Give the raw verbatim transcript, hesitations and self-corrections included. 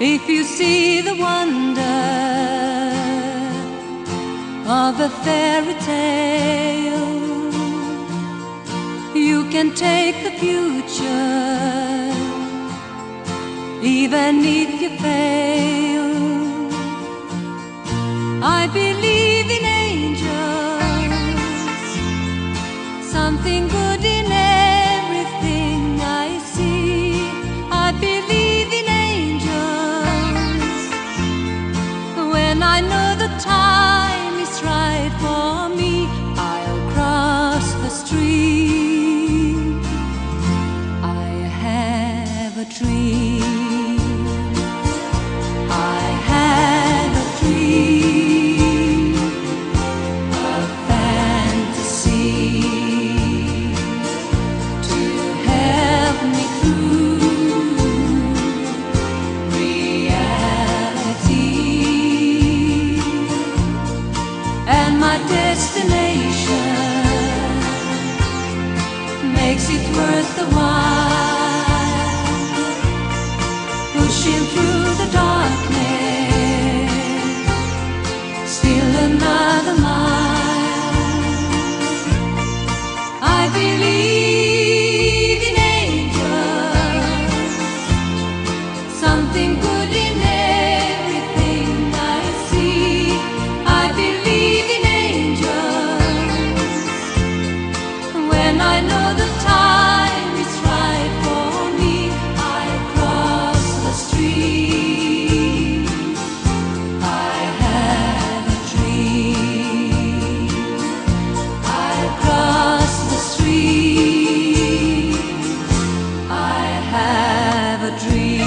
If you see the wonder of a fairy tale, you can take the future, even if you fail. I believe in angels, something good in everything I see. I believe in angels when I know the time is right for me. I'll cross the street. I have a dream. I have a dream, a fantasy to help me through reality, and my destination makes it worth the while, pushing through the darkness, still another mile. I believe in angels, something good in everything I see. I believe in angels when I know the time is right for me. I cross the street. I have a dream. I cross the street. I have a dream.